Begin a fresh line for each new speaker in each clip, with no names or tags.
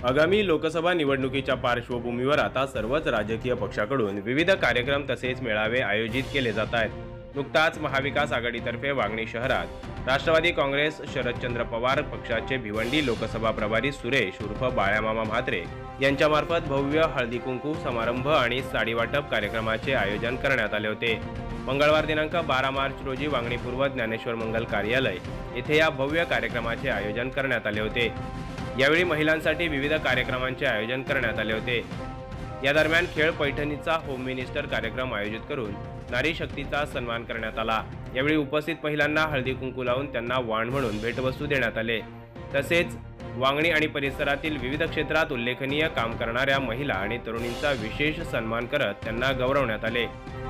आगामी लोकसभा निवडणुकीच्या पार्श्वभूमीवर आता सर्वच राजकीय पक्षाकडून विविध कार्यक्रम तसेच मेळावे आयोजित केले जात आहेत। नुकताच महाविकास आघाडीतर्फे वांगणी शहरात राष्ट्रवादी काँग्रेस शरदचंद्र पवार पक्षाचे भिवंडी लोकसभा प्रभारी सुरेश उर्फ बाळ्यामामा म्हात्रे यांच्यामार्फत भव्य हळदी कुंकू समारंभ आणि साडी वाटप कार्यक्रमाचे आयोजन करण्यात आले होते। मंगळवार दिनांक 12 मार्च रोजी वांगणी पूर्व ज्ञानेश्वर मंगल कार्यालय येथे या भव्य कार्यक्रमाचे आयोजन करण्यात आले होते। यावेळी महिलांसाठी विविध कार्यक्रमांचे आयोजन करण्यात आले होते। या दरम्यान खेळ पैठणीचा होम मिनिस्टर कार्यक्रम आयोजित करून नारी शक्तीचा सन्मान करण्यात आला। यावेळी उपस्थित महिलांना हळदी कुंकू लावून त्यांना वाण म्हणून भेटवस्तू देण्यात आले। तसेच वांगणी आणि परिसरातील विविध क्षेत्रात उल्लेखनीय काम करणाऱ्या महिला आणि तरुणींचा विशेष सन्मान करत त्यांना गौरवण्यात आले।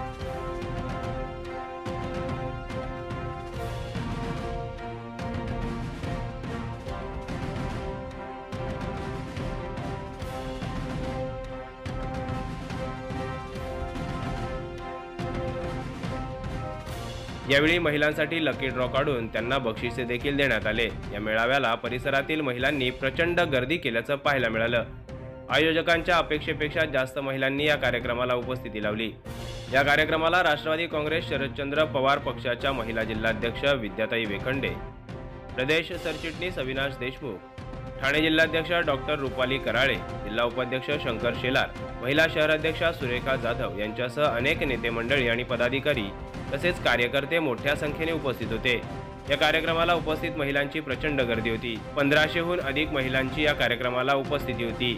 यावेळी महिलांसाठी लकी ड्रॉ काढून त्यांना बक्षिसे देखील देण्यात आले। या मेळाव्याला परिसरातील महिलांनी प्रचंड गर्दी केल्याचं पाहायला मिळालं। आयोजकांच्या अपेक्षेपेक्षा जास्त महिलांनी या कार्यक्रमाला उपस्थिती लावली। या कार्यक्रमाला राष्ट्रवादी काँग्रेस शरदचंद्र पवार पक्षाच्या महिला जिल्हाध्यक्ष विद्याताई वेखंडे, प्रदेश सरचिटणीस अविनाश देशमुख, ठाणे जिल्हाध्यक्ष डॉक्टर रुपाली कराळे, जिल्हा उपाध्यक्ष शंकर शेलार, महिला शहराध्यक्षा सुरेखा जाधव यांच्यासह अनेक नेते मंडळी आणि पदाधिकारी तसेच कार्यकर्ते मोठ्या संख्येने उपस्थित होते। या कार्यक्रमाला उपस्थित महिलांची प्रचंड गर्दी होती। 1500हून अधिक महिलांची या कार्यक्रमाला उपस्थिती होती।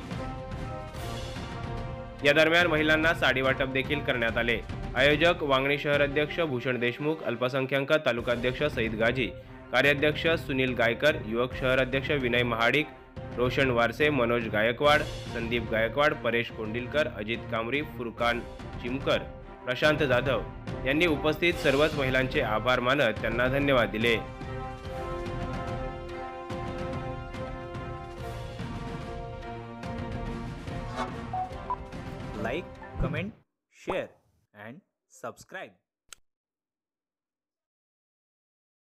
या दरम्यान महिलांना साडी वाटप देखील करण्यात आले। आयोजक वांगणी शहर अध्यक्ष भूषण देशमुख, अल्पसंख्याक तालुकाध्यक्ष सईद गाजी, कार्याध्यक्ष सुनील गायकर, युवक शहर अध्यक्ष विनय महाडिक, रोशन वारसे, मनोज गायकवाड, संदीप गायकवाड, परेश कोंडिलकर, अजित कामरी, फुरकान चिमकर, प्रशांत जाधव यांनी उपस्थित सर्वच महिलांचे आभार मानत त्यांना धन्यवाद दिले।
Like, comment, share and subscribe.